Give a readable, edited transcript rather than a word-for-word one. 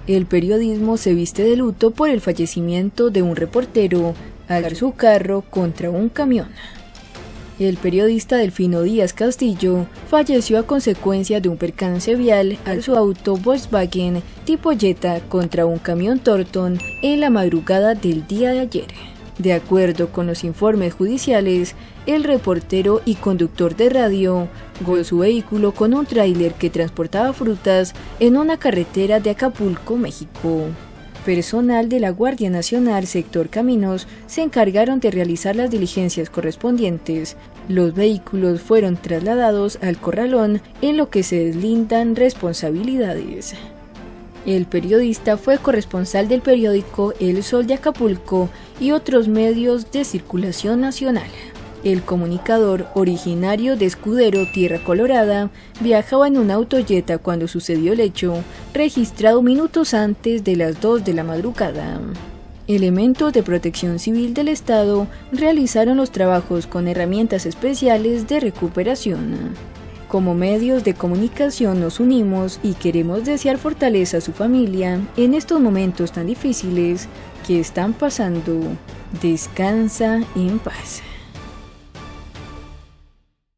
El periodismo se viste de luto por el fallecimiento de un reportero al dar su carro contra un camión. El periodista Delfino Díaz Castillo falleció a consecuencia de un percance vial al su auto Volkswagen tipo Jetta contra un camión Torton en la madrugada del día de ayer. De acuerdo con los informes judiciales, el reportero y conductor de radio golpeó su vehículo con un tráiler que transportaba frutas en una carretera de Acapulco, México. Personal de la Guardia Nacional Sector Caminos se encargaron de realizar las diligencias correspondientes. Los vehículos fueron trasladados al corralón, en lo que se deslindan responsabilidades. El periodista fue corresponsal del periódico El Sol de Acapulco y otros medios de circulación nacional. El comunicador, originario de Escudero, Tierra Colorada, viajaba en un auto Jetta cuando sucedió el hecho, registrado minutos antes de las 2 de la madrugada. Elementos de Protección Civil del Estado realizaron los trabajos con herramientas especiales de recuperación. Como medios de comunicación nos unimos y queremos desear fortaleza a su familia en estos momentos tan difíciles que están pasando. Descansa en paz.